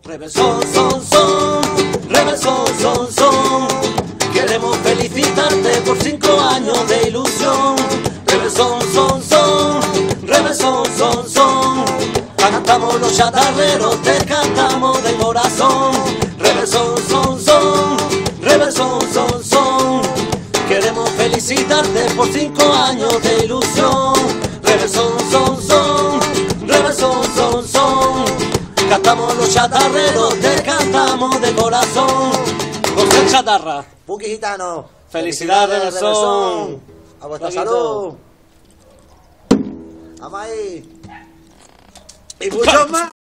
Reversón, son, reversón, son. Queremos felicitarte por 5 años de ilusión. Reversón, son, reversón, son. Cantamos los chatarreros, te cantamos de corazón. Reversón, son, reversón, son. Queremos felicitarte por 5 años de ilusión. Reversón, son, reversón, son. Cantamos los chatarreros, te cantamos de corazón. José Chatarra. Puki Gitano. Felicidades, Reversón. A vuestra Paquito. salud. Vamos ahí. Y muchos más.